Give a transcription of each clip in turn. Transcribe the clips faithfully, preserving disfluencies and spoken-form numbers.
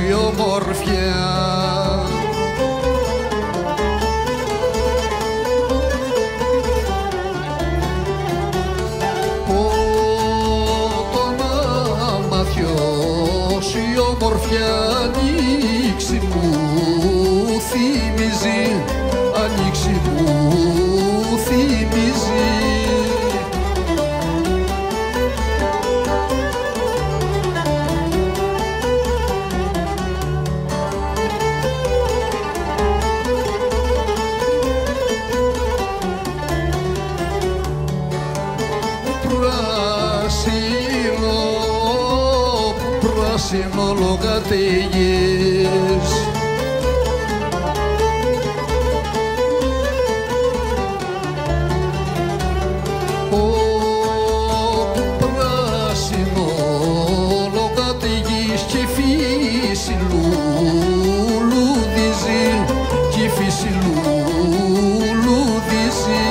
η ομορφιά. Πότο να μαθιώσει η ομορφιά, ανοίξει μου θυμίζει, ανοίξει μου θυμίζει. Πράσινο, πράσινο λογατέγες, πράσινο λογατέγες και φύση λουλούδιζει, και φύση λουλούδιζει.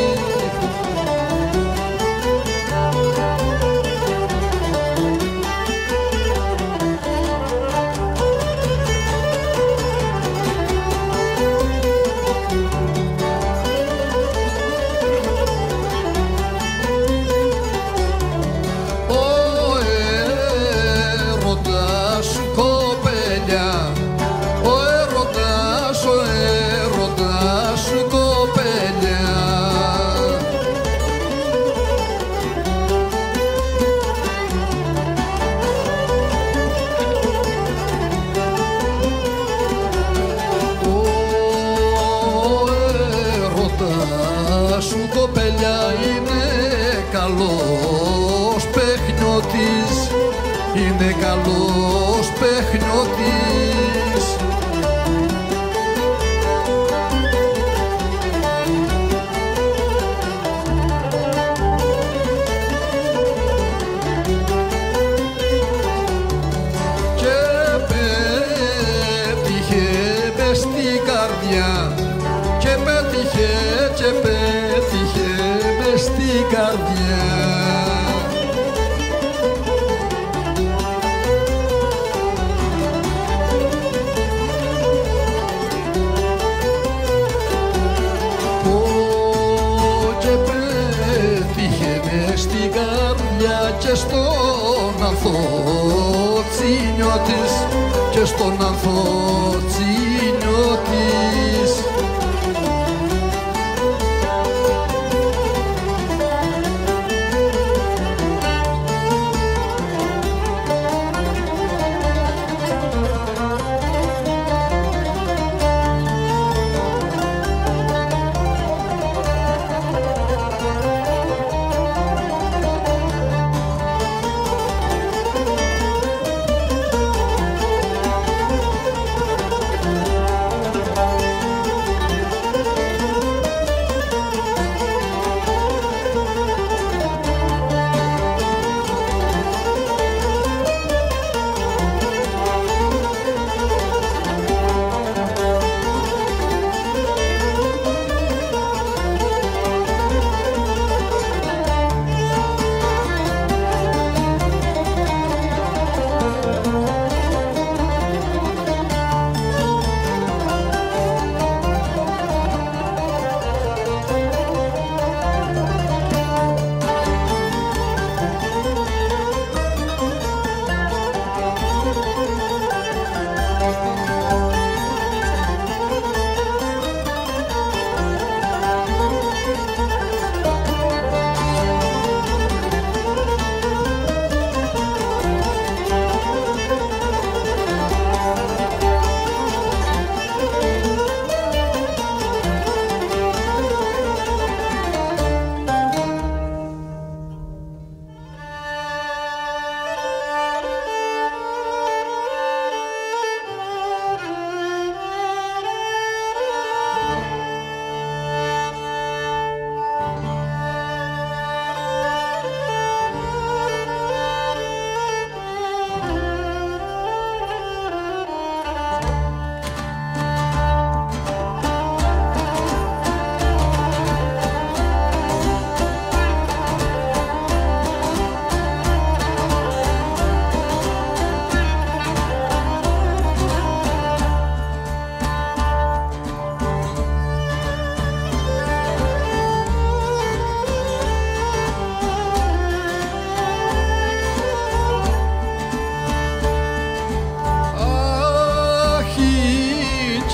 Σου κοπέλια είναι καλός παιχνιώτης, είναι καλός παιχνιώτης. Και πέτυχε μες στην καρδιά, και πέτυχε, και πέτυχε μες στην καρδιά. Πω και πέτυχε μες στην καρδιά, και στον ανθότσινιο της, και στον ανθότσινιο της.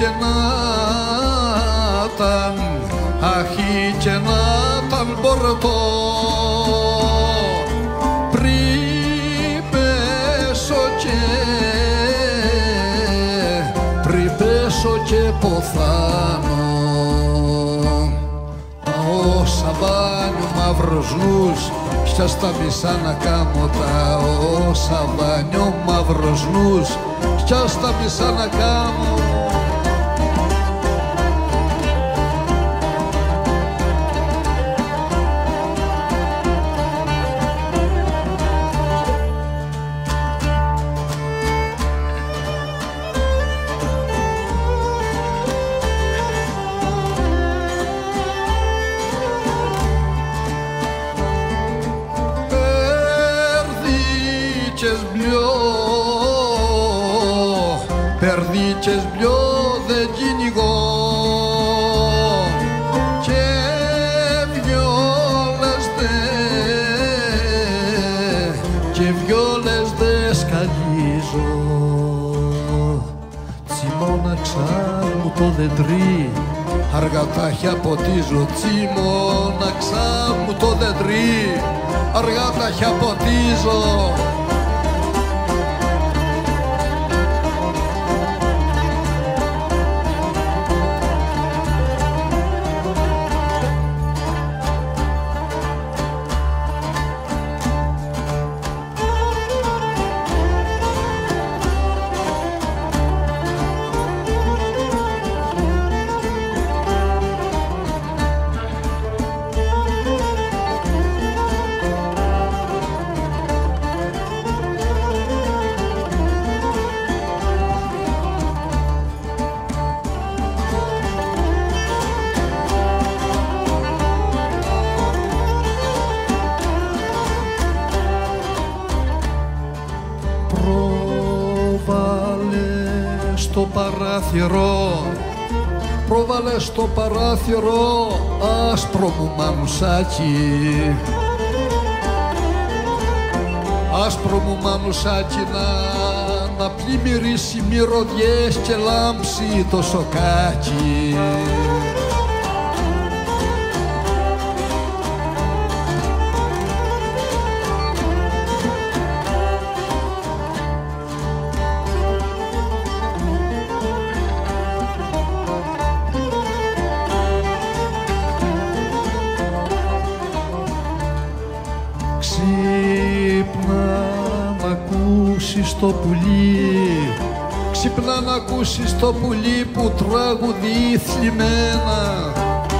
να ήταν, αχι και να ήταν μπορτό, πριν πέσω και, πριν πέσω και ποθάνω. Ο Σαββάνιο μαύρος νους, κι ας τα μισά να κάμω τα. Ο Σαββάνιο μαύρος νους, κι ας τα μισά να κάμω. Περδίτσες μπλιό δεν κυνηγώ και βιόλες δε, και βιόλες δε σκαλίζω. Τσιμώναξα μου το δεντρί, αργά τα χιά ποτίζω. Τσιμώναξα μου το δεντρί, αργά τα χιά ποτίζω. Στο παράθυρο, πρόβαλε στο παράθυρο άσπρο μου μανουσάκι, άσπρο μου μανουσάκι να, να πλημμυρίσει μυρωδιές και λάμψει το σοκάκι. Ξύπνα να ακούσεις το πουλί, ξύπνα να ακούσεις το πουλί που τραγουδεί θλιμμένα,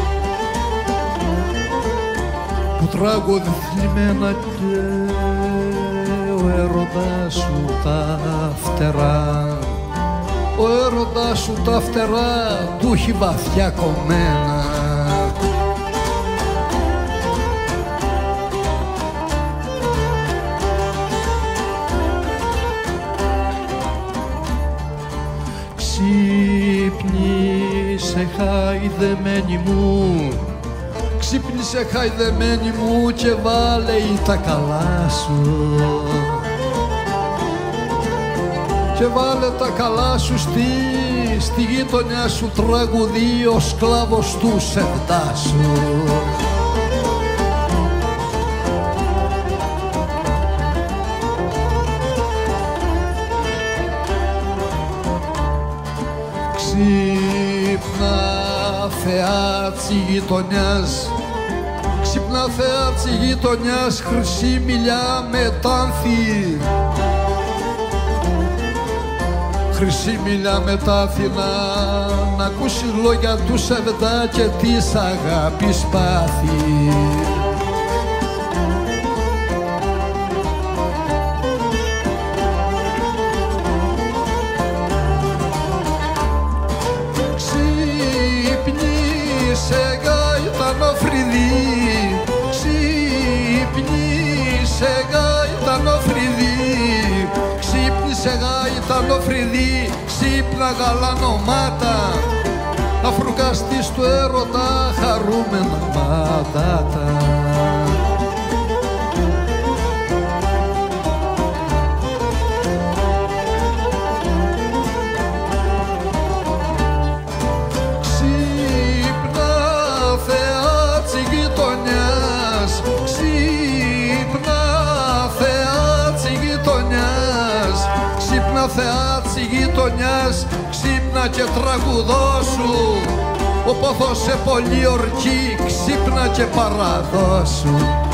που τραγουδεί θλιμμένα και ο έρωτας σου τα φτερά, ο έρωτας σου τα φτερά του έχει βαθιά κομμένα. Ξύπνησε χαϊδεμένη μου, ξύπνησε χαϊδεμένη μου και βάλε τα καλά σου, και βάλε τα καλά σου στη, στη γειτονιά σου τραγουδεί ο σκλάβος του Σεβδάσου. Ξύπνα θεά της γειτονιάς, ξύπνα θεά της γειτονιάς, χρυσή μιλιά με τάνθη, χρυσή μιλιά με τάνθη να, να ακούσεις λόγια του Σεβδά και της αγάπης πάθη. Ξύπνησε γαϊτανοφρυδί, ξύπνησε γαϊτανοφρυδί, ξύπνησε γαϊτανοφρυδί, ξύπνα γαλανομάτα, να φρουκαστείς του έρωτα χαρούμενα μάτατα. Ξύπνα θεά της γειτονιάς, ξύπνα και τραγουδώσου. Ο πόθος σε πολλή ορκή, ξύπνα και παραδώσου.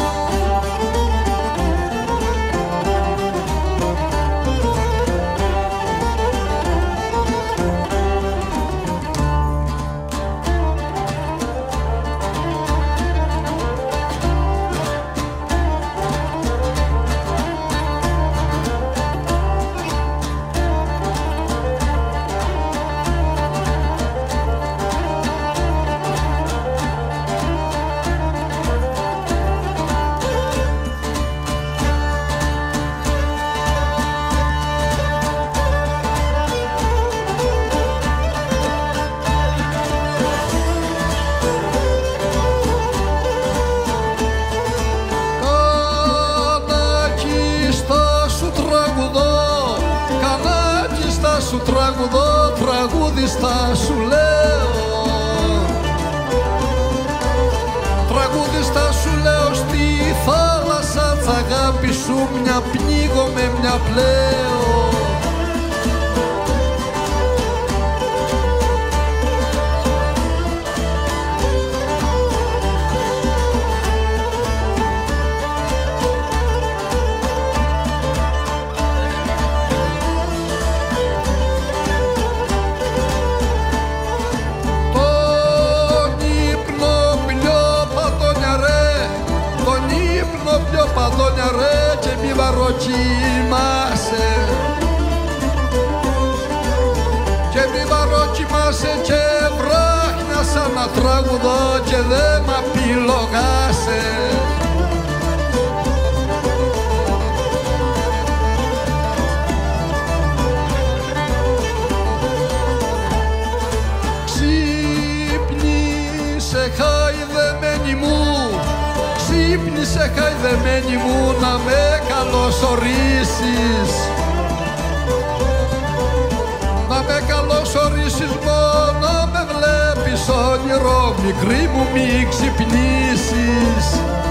Σου τραγουδώ, τραγούδιστα σου λέω. Τραγούδιστα σου λέω, στη θάλασσα της αγάπης σου μια πνίγομαι, μια πλέω. Πιο παντώνια ρε και μη βαροκοιμάσαι, και μη βαροκοιμάσαι και βράχνια σαν να τραγουδώ και δε μ' απειλογάσαι. Ξύπνησε χαϊδεμένη μου, ξύπνησε χαϊδεμένη μου να με καλωσορίσεις, να με καλωσορίσεις μόνο να με βλέπεις όνειρο, μικρή μου μη ξυπνήσεις.